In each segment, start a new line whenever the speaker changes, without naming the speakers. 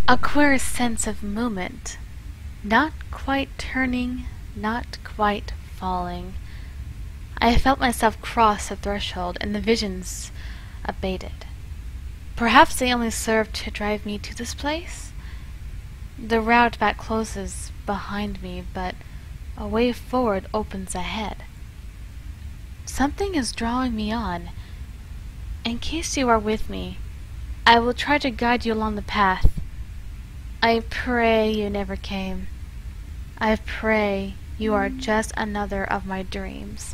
A queer sense of movement, not quite turning, not quite falling. I felt myself cross the threshold, and the visions abated. Perhaps they only served to drive me to this place? The route back closes behind me, but a way forward opens ahead. Something is drawing me on. In case you are with me, I will try to guide you along the path. I pray you never came. I pray you are just another of my dreams.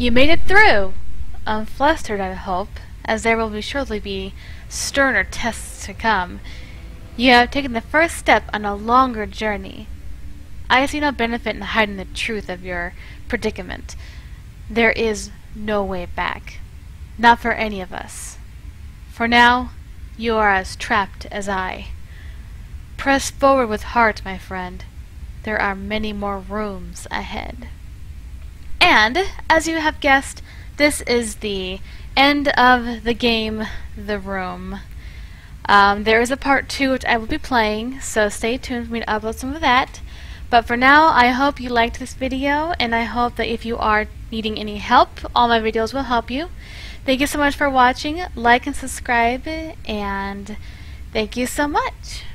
You made it through! Unflustered, I hope, as there will surely be sterner tests to come. You have taken the first step on a longer journey. I see no benefit in hiding the truth of your predicament. There is no way back. Not for any of us. For now, you are as trapped as I. Press forward with heart, my friend. There are many more rooms ahead. And, as you have guessed, this is the end of the game, The Room. There is a part 2 which I will be playing, so stay tuned for me to upload some of that. But for now, I hope you liked this video, and I hope that if you are needing any help, all my videos will help you. Thank you so much for watching. Like and subscribe, and thank you so much.